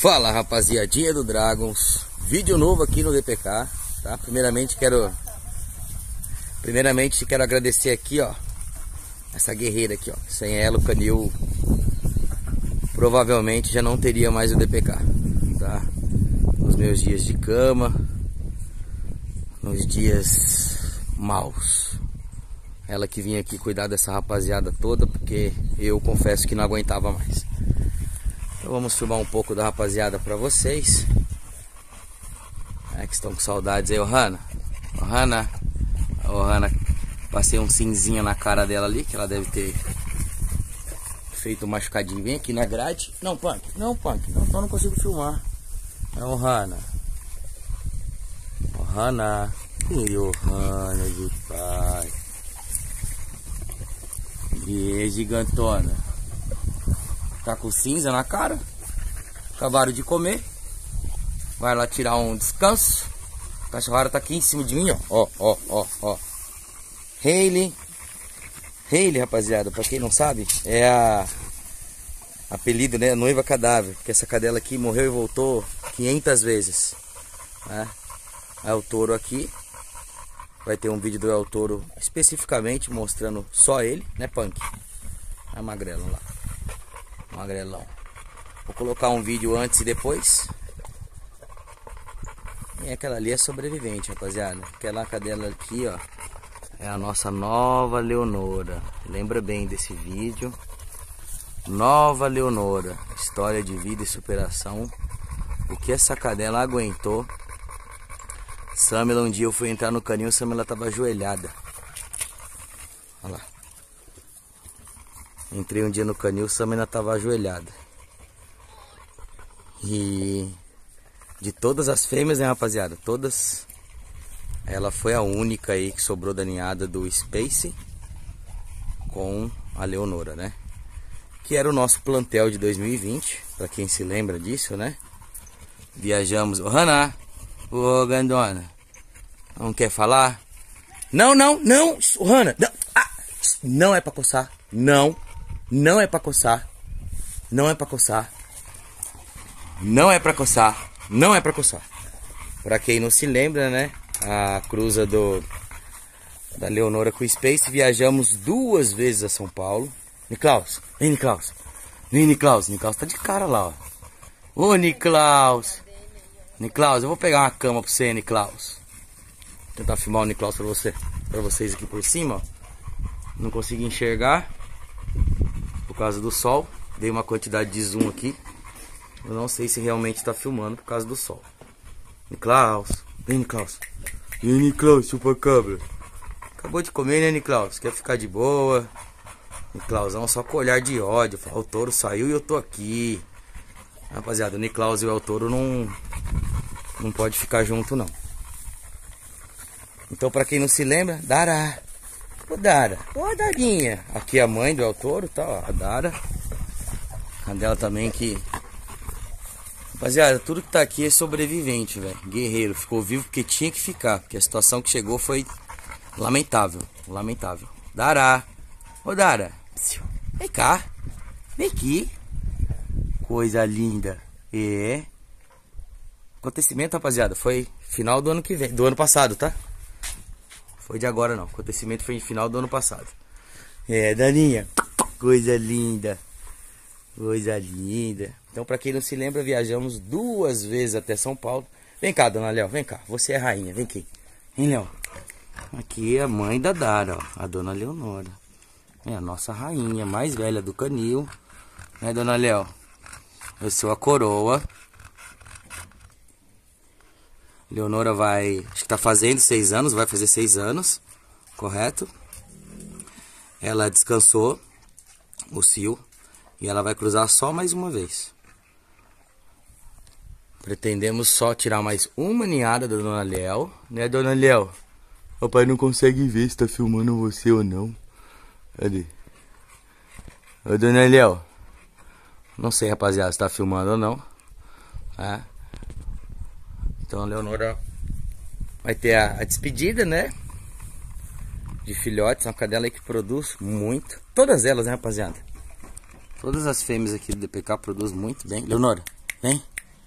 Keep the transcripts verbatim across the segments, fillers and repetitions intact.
Fala, rapaziadinha do Dragons, vídeo novo aqui no D P K, tá? Primeiramente quero Primeiramente quero agradecer aqui, ó, essa guerreira aqui, ó. Sem ela o canil provavelmente já não teria mais o D P K, tá? Nos meus dias de cama, nos dias maus. Ela que vinha aqui cuidar dessa rapaziada toda, porque eu confesso que não aguentava mais. Então vamos filmar um pouco da rapaziada pra vocês, é, que estão com saudades aí. Ô Hanna, ô Hanna, ô Hanna, passei um cinzinha na cara dela ali, que ela deve ter feito um machucadinho. Vem aqui na grade. Não, Punk, não, Punk, não, eu não consigo filmar. É o Hanna, ô Hanna, e o Hanna de pai. E gigantona. Tá com cinza na cara. Acabaram de comer. Vai lá tirar um descanso. A cachorrada tá aqui em cima de mim, ó. Ó, ó, ó, ó. Hayley. Hayley, rapaziada, pra quem não sabe, é a apelido, né? Noiva cadáver. Porque essa cadela aqui morreu e voltou quinhentas vezes, né? É o touro aqui. Vai ter um vídeo do El Toro especificamente mostrando só ele, né, Punk? É magrelão lá. Magrelão. Vou colocar um vídeo antes e depois. E aquela ali é sobrevivente, rapaziada. Aquela cadela aqui, ó, é a nossa nova Leonora. Lembra bem desse vídeo. Nova Leonora. História de vida e superação. O que essa cadela aguentou. Samela, um dia eu fui entrar no canil, Samela tava ajoelhada. Olha lá. Entrei um dia no canil, Samela tava ajoelhada. E de todas as fêmeas, né, rapaziada? Todas. Ela foi a única aí que sobrou da ninhada do Space com a Leonora, né? Que era o nosso plantel de dois mil e vinte. Pra quem se lembra disso, né? Viajamos. Ô, Hanna! Ô, Gandona, não quer falar? Não, não, não, Hanna, não, ah, não é pra coçar, não, não é pra coçar, não é pra coçar, não é pra coçar, não é pra coçar. Pra quem não se lembra, né, a cruza do, da Leonora com o Space, viajamos duas vezes a São Paulo. Niklaus, vem Niklaus, vem Niklaus, Niklaus tá de cara lá, ó. Ô Niklaus. Niklaus, eu vou pegar uma cama pra você, Niklaus. Vou tentar filmar o Niklaus pra você, pra vocês aqui por cima, ó. Não consegui enxergar por causa do sol. Dei uma quantidade de zoom aqui. Eu não sei se realmente tá filmando por causa do sol. Niklaus, vem Niklaus. E aí, Niklaus, chupa cabra. Acabou de comer, né, Niklaus? Quer ficar de boa? Niklausão só com olhar de ódio. Fala, o touro saiu e eu tô aqui. Rapaziada, o Niklaus e o El Toro não Não pode ficar junto, não. Então, pra quem não se lembra, Dara. Ô, Dara. Ô, Darinha. Aqui é a mãe do El Toro, tá? Ó, a Dara. A dela também que... Rapaziada, tudo que tá aqui é sobrevivente, velho. Guerreiro. Ficou vivo porque tinha que ficar. Porque a situação que chegou foi lamentável. Lamentável. Dara. Ô, Dara. Vem cá. Vem aqui. Coisa linda. É... Acontecimento, rapaziada, foi final do ano que vem, do ano passado, tá? Foi de agora não, acontecimento foi em final do ano passado. É, Daninha, coisa linda, coisa linda. Então, pra quem não se lembra, viajamos duas vezes até São Paulo. Vem cá, dona Léo, vem cá, você é a rainha, vem aqui. Vem, Léo. Aqui é a mãe da Dara, ó, a dona Leonora. É a nossa rainha, mais velha do canil. Né, dona Léo? Eu sou a coroa. Leonora vai, acho que tá fazendo seis anos, vai fazer seis anos, correto? Ela descansou o cio e ela vai cruzar só mais uma vez. Pretendemos só tirar mais uma ninhada da dona Léo, né, dona Léo? O pai não consegue ver se tá filmando você ou não. Cadê? Ô, dona Léo. Não sei, rapaziada, se tá filmando ou não. É. Então a Leonora vai ter a, a despedida, né? De filhotes, uma cadela aí que produz muito. Todas elas, né, rapaziada? Todas as fêmeas aqui do D P K produzem muito bem. Leonora, vem.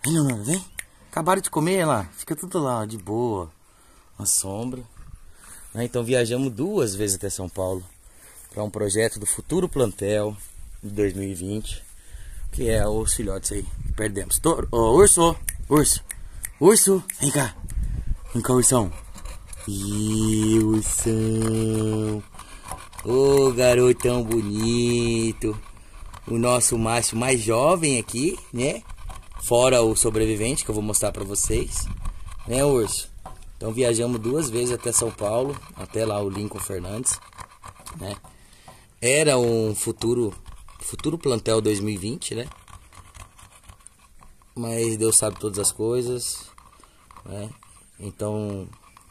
Vem, Leonora, vem. Acabaram de comer lá. Fica tudo lá, ó, de boa. Uma sombra. Então viajamos duas vezes até São Paulo para um projeto do futuro plantel de dois mil e vinte, que é os filhotes aí que perdemos. Toro, oh, urso, urso, urso, vem cá, vem cá, ursão. Ih, ursão, ô, oh, garotão bonito, o nosso macho mais jovem aqui, né? Fora o sobrevivente que eu vou mostrar para vocês, né, urso? Então viajamos duas vezes até São Paulo, até lá o Lincoln Fernandes, né? Era um futuro, futuro plantel dois mil e vinte, né? Mas Deus sabe todas as coisas, né? Então,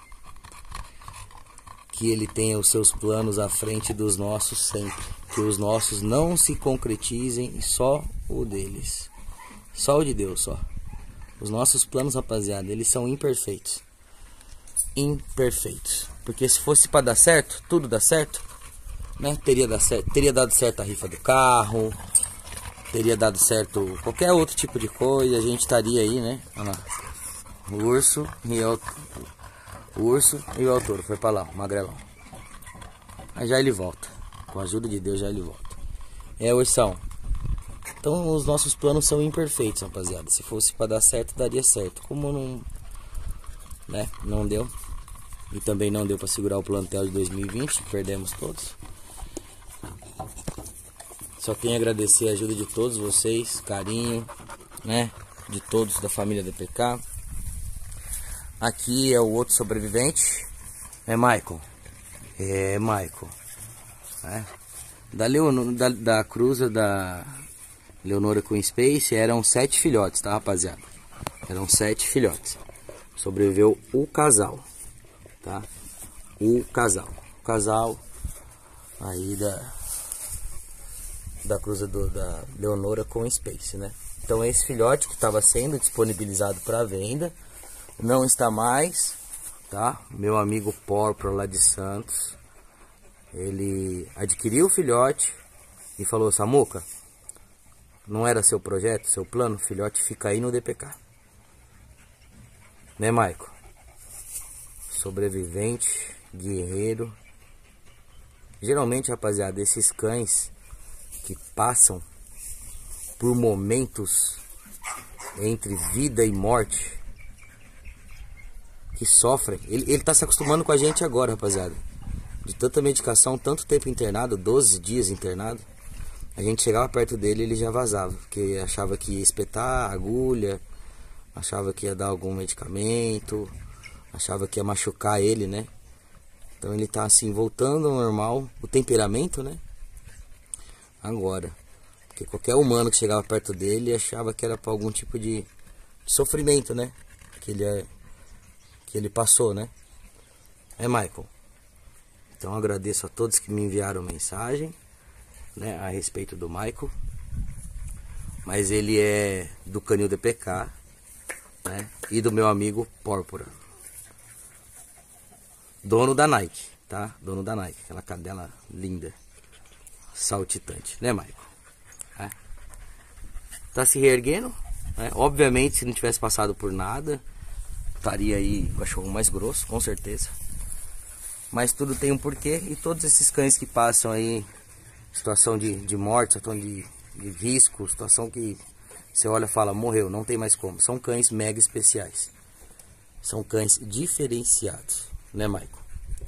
que Ele tenha os seus planos à frente dos nossos sempre. Que os nossos não se concretizem, só o deles. Só o de Deus, só. Os nossos planos, rapaziada, eles são imperfeitos. Imperfeitos. Porque se fosse para dar certo, tudo dá certo, né? Teria dado certo, teria dado certo a rifa do carro, teria dado certo qualquer outro tipo de coisa, a gente estaria aí, né? Olha lá. O urso e o, o urso e o autor foi para lá, o magrelão. Aí já ele volta. Com a ajuda de Deus já ele volta. É, ursão. Então os nossos planos são imperfeitos, rapaziada. Se fosse para dar certo, daria certo. Como não, né? Não deu. E também não deu para segurar o plantel de dois mil e vinte, perdemos todos. Só tenho a agradecer a ajuda de todos vocês, carinho, né? De todos da família D P K. Aqui é o outro sobrevivente, é Michael. É Michael. É. Da, Leonor, da, da cruza da Leonora com Space eram sete filhotes, tá, rapaziada? Eram sete filhotes. Sobreviveu o casal. Tá? O casal. O casal aí da, da cruza do, da Leonora com Space, né? Então esse filhote que estava sendo disponibilizado para venda não está mais, tá? Meu amigo Porpro lá de Santos, ele adquiriu o filhote e falou: Samuca, não era seu projeto, seu plano? O filhote fica aí no D P K. Né, Maico? Sobrevivente, guerreiro. Geralmente, rapaziada, esses cães que passam por momentos entre vida e morte, que sofrem, ele, ele tá se acostumando com a gente agora, rapaziada. De tanta medicação, tanto tempo internado, doze dias internado, a gente chegava perto dele e ele já vazava, porque achava que ia espetar a agulha, achava que ia dar algum medicamento, achava que ia machucar ele, né? Então ele tá assim, voltando ao normal, o temperamento, né? Agora, porque qualquer humano que chegava perto dele achava que era para algum tipo de, de sofrimento, né? Que ele, é, que ele passou, né? É, Michael. Então eu agradeço a todos que me enviaram mensagem, né, a respeito do Michael. Mas ele é do canil D P K, né? E do meu amigo Pórpora, dono da Nike, tá? Dono da Nike, aquela cadela linda, saltitante, né, Michael? É. Tá se reerguendo, né? Obviamente, se não tivesse passado por nada, estaria aí o cachorro mais grosso, com certeza. Mas tudo tem um porquê, e todos esses cães que passam aí, situação de, de morte, situação de, de risco, situação que você olha e fala, morreu, não tem mais como. São cães mega especiais. São cães diferenciados, né, Michael?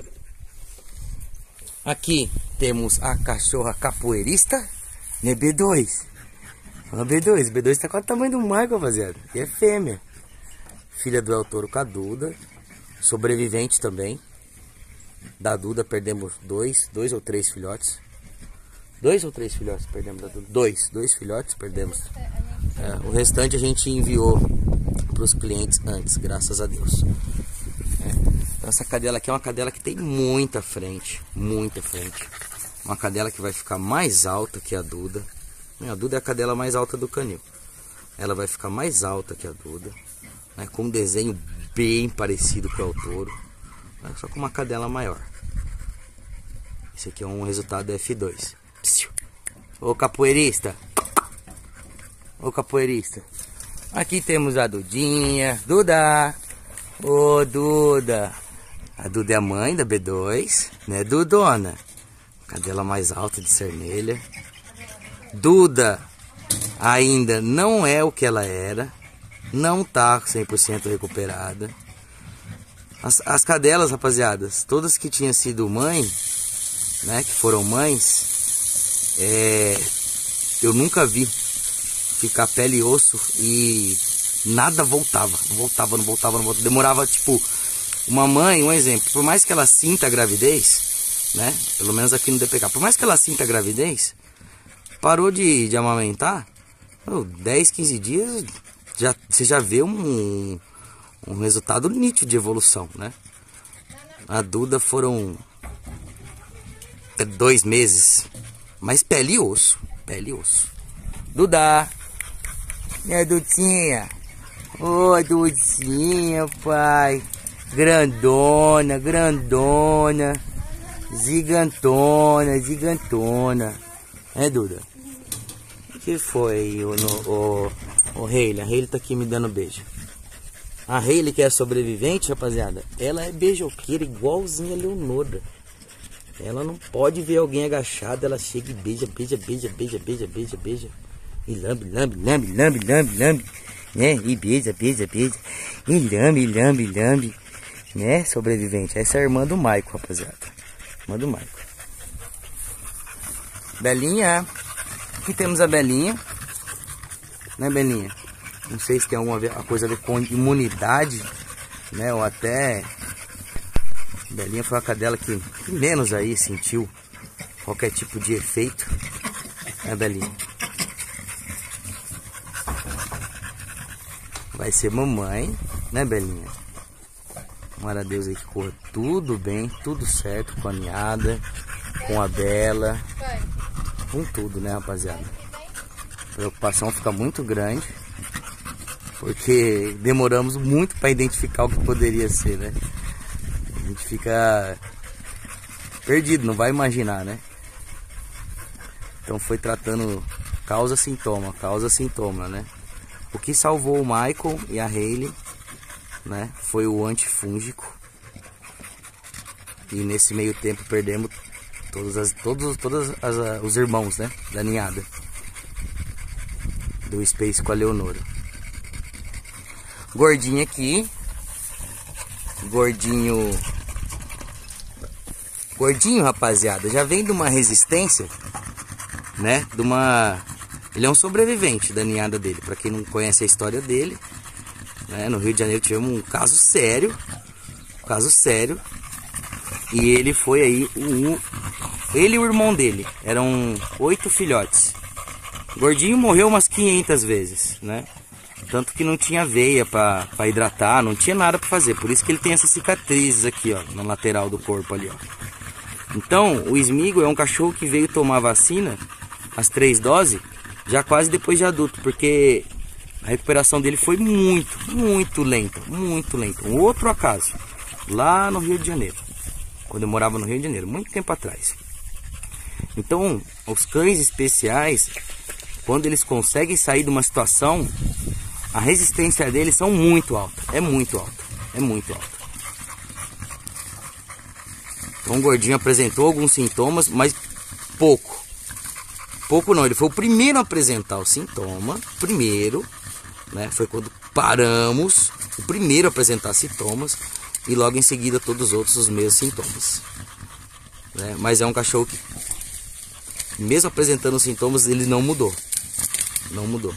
Aqui temos a cachorra capoeirista, né, B dois. Olha B dois, B dois tá com o tamanho do Michael, rapaziada. E é fêmea. Filha do El Toro com a Duda. Sobrevivente também. Da Duda perdemos dois, dois ou três filhotes. Dois ou três filhotes perdemos da Duda? Dois, dois filhotes perdemos. É, o restante a gente enviou para os clientes antes, graças a Deus. É. Então essa cadela aqui é uma cadela que tem muita frente, muita frente. Uma cadela que vai ficar mais alta que a Duda. A Duda é a cadela mais alta do canil. Ela vai ficar mais alta que a Duda, né, com um desenho bem parecido com o El Toro, né, só com uma cadela maior. Esse aqui é um resultado F dois. Ô capoeirista! Ô capoeirista! Aqui temos a Dudinha. Duda! Ô, Duda! A Duda é a mãe da B dois, né, Dudona? Cadela mais alta de Cernelha. Duda ainda não é o que ela era. Não tá cem por cento recuperada. As, as cadelas, rapaziadas, todas que tinham sido mãe, né, que foram mães, é, eu nunca vi ficar pele e osso e nada voltava, não voltava, não voltava, não voltava. Demorava, tipo, uma mãe, um exemplo, por mais que ela sinta a gravidez, né, pelo menos aqui no D P K, por mais que ela sinta a gravidez, parou de, de amamentar, oh, dez, quinze dias, já, você já vê um, um resultado nítido de evolução, né. A Duda foram dois meses, mas pele e osso, pele e osso. Duda, minha Dudinha, ô oh, Dudinha, pai, grandona, grandona, gigantona, gigantona, é, Duda? O que foi, o, o, o Hayley? A Hayley tá aqui me dando beijo. A Hayley, que é sobrevivente, rapaziada, ela é beijoqueira igualzinha a Leonora. Ela não pode ver alguém agachado, ela chega e beija, beija, beija, beija, beija, beija, beija. E lambe, lambe, lambe, lambe, lambe, lambe, né? E beija, beija, beija. E lambe, lambe, lambe, né? Sobrevivente. Essa é a irmã do Maico, rapaziada. Irmã do Maico. Belinha. Aqui temos a Belinha. Né, Belinha? Não sei se tem alguma coisa a ver com imunidade, né? Ou até... Belinha foi a cadela que, que menos aí sentiu qualquer tipo de efeito. Né, Belinha? Vai ser mamãe, né, Belinha? Tomara a Deus aí que corra tudo bem, tudo certo com a ninhada, com a Bela, com tudo, né, rapaziada? A preocupação fica muito grande, porque demoramos muito para identificar o que poderia ser, né? A gente fica perdido, não vai imaginar, né? Então foi tratando causa-sintoma, causa-sintoma, né? O que salvou o Michael e a Hayley, né, foi o antifúngico. E nesse meio tempo perdemos todas as, todos, todos as, os irmãos, né, da ninhada do Space com a Leonora. Gordinho aqui. Gordinho. Gordinho, rapaziada, já vem de uma resistência, né, de uma... Ele é um sobrevivente da ninhada dele. Para quem não conhece a história dele, né, no Rio de Janeiro tivemos um caso sério, um caso sério, e ele foi aí, o, ele e o irmão dele, eram oito filhotes. O gordinho morreu umas quinhentas vezes, né? Tanto que não tinha veia para hidratar, não tinha nada para fazer. Por isso que ele tem essas cicatrizes aqui, ó, na lateral do corpo ali, ó. Então, o Smigo é um cachorro que veio tomar vacina, as três doses, já quase depois de adulto, porque a recuperação dele foi muito, muito lenta, muito lenta. Um outro acaso, lá no Rio de Janeiro, quando eu morava no Rio de Janeiro, muito tempo atrás. Então, os cães especiais, quando eles conseguem sair de uma situação, a resistência deles são muito alta, é muito alta, é muito alta. Então o gordinho apresentou alguns sintomas, mas pouco. Pouco não, ele foi o primeiro a apresentar o sintoma, primeiro, né? Foi quando paramos, o primeiro a apresentar sintomas, e logo em seguida todos os outros os mesmos sintomas, né? Mas é um cachorro que, mesmo apresentando sintomas, ele não mudou, não mudou.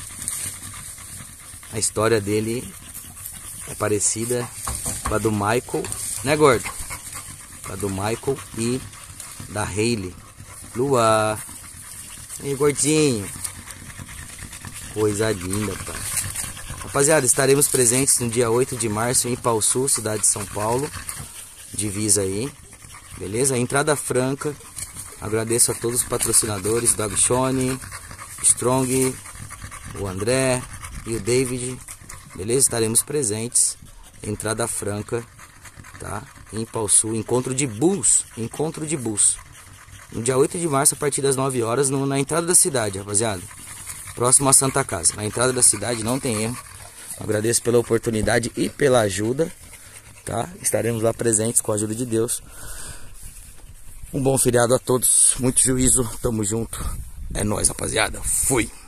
A história dele é parecida com a do Michael, né, gordo? Com a do Michael e da Hayley. Lua. E gordinho. Coisa linda, pai. Rapaziada, estaremos presentes no dia oito de março em Pau Sul, cidade de São Paulo. Divisa aí. Beleza? Entrada franca. Agradeço a todos os patrocinadores, Dog Shone, Strong, o André e o David. Beleza? Estaremos presentes. Entrada franca, tá? Em Pau Sul. Encontro de bus. Encontro de bus. No dia oito de março, a partir das nove horas, no, na entrada da cidade, rapaziada. próximo à Santa Casa. Na entrada da cidade, não tem erro. Agradeço pela oportunidade e pela ajuda, tá? Estaremos lá presentes com a ajuda de Deus. Um bom feriado a todos, muito juízo, tamo junto. É nóis, rapaziada. Fui!